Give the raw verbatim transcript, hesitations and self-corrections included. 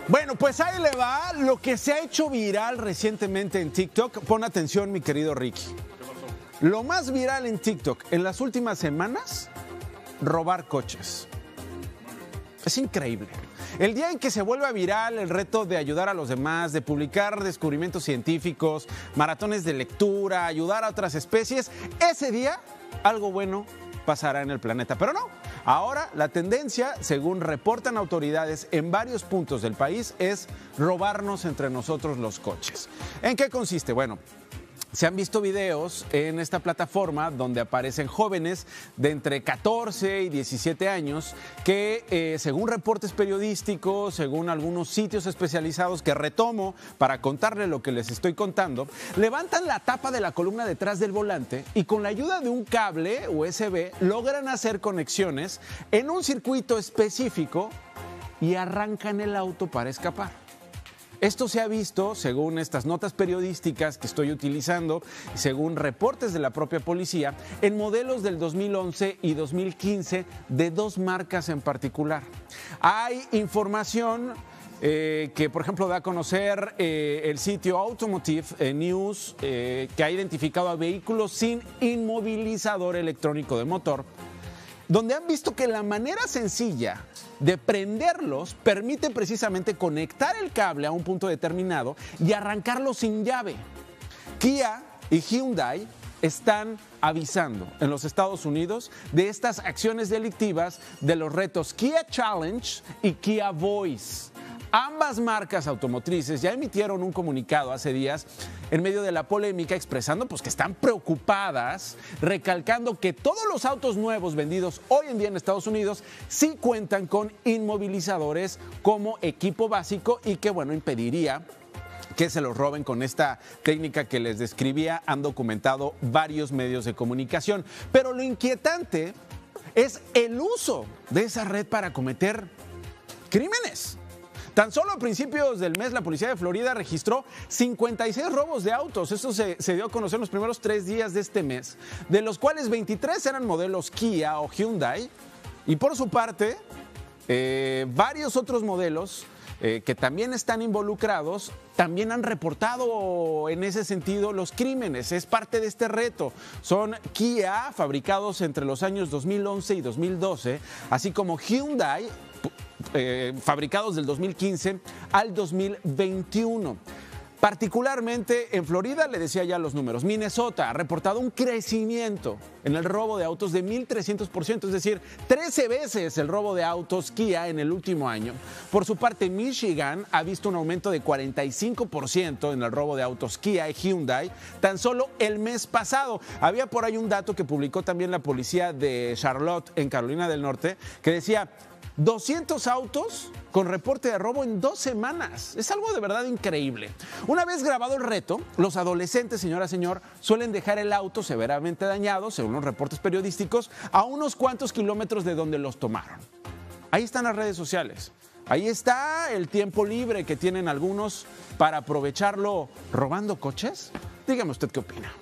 Bueno, pues ahí le va lo que se ha hecho viral recientemente en TikTok. Pon atención, mi querido Ricky. Lo más viral en TikTok en las últimas semanas, robar coches. Es increíble. El día en que se vuelva viral el reto de ayudar a los demás, de publicar descubrimientos científicos, maratones de lectura, ayudar a otras especies, ese día algo bueno pasará en el planeta. Pero no, ahora la tendencia, según reportan autoridades en varios puntos del país, es robarnos entre nosotros los coches. ¿En qué consiste? Bueno, se han visto videos en esta plataforma donde aparecen jóvenes de entre catorce y diecisiete años que, eh, según reportes periodísticos, según algunos sitios especializados que retomo para contarle lo que les estoy contando, levantan la tapa de la columna detrás del volante y con la ayuda de un cable U S B logran hacer conexiones en un circuito específico y arrancan el auto para escapar. Esto se ha visto, según estas notas periodísticas que estoy utilizando, según reportes de la propia policía, en modelos del dos mil once y dos mil quince de dos marcas en particular. Hay información eh, que, por ejemplo, da a conocer eh, el sitio Automotive eh, News, eh, que ha identificado a vehículos sin inmovilizador electrónico de motor, donde han visto que la manera sencilla de prenderlos permite precisamente conectar el cable a un punto determinado y arrancarlo sin llave. Kia y Hyundai están avisando en los Estados Unidos de estas acciones delictivas de los retos Kia Challenge y Kia Voice. Ambas marcas automotrices ya emitieron un comunicado hace días en medio de la polémica expresando pues, que están preocupadas, recalcando que todos los autos nuevos vendidos hoy en día en Estados Unidos sí cuentan con inmovilizadores como equipo básico y que bueno, impediría que se los roben con esta técnica que les describía, han documentado varios medios de comunicación. Pero lo inquietante es el uso de esa red para cometer crímenes. Tan solo a principios del mes, la policía de Florida registró cincuenta y seis robos de autos. Esto se, se dio a conocer en los primeros tres días de este mes, de los cuales veintitrés eran modelos Kia o Hyundai. Y por su parte, eh, varios otros modelos eh, que también están involucrados, también han reportado en ese sentido los crímenes. Es parte de este reto. Son Kia, fabricados entre los años dos mil once y dos mil doce, así como Hyundai, Eh, fabricados del dos mil quince al dos mil veintiuno. Particularmente en Florida, le decía ya los números, Minnesota ha reportado un crecimiento en el robo de autos de mil trescientos por ciento, es decir, trece veces el robo de autos Kia en el último año. Por su parte, Michigan ha visto un aumento de cuarenta y cinco por ciento en el robo de autos Kia y Hyundai tan solo el mes pasado. Había por ahí un dato que publicó también la policía de Charlotte, en Carolina del Norte, que decía doscientos autos con reporte de robo en dos semanas. Es algo de verdad increíble. Una vez grabado el reto, los adolescentes, señora, señor, suelen dejar el auto severamente dañado, según los reportes periodísticos, a unos cuantos kilómetros de donde los tomaron. Ahí están las redes sociales. Ahí está el tiempo libre que tienen algunos para aprovecharlo robando coches. Dígame usted qué opina.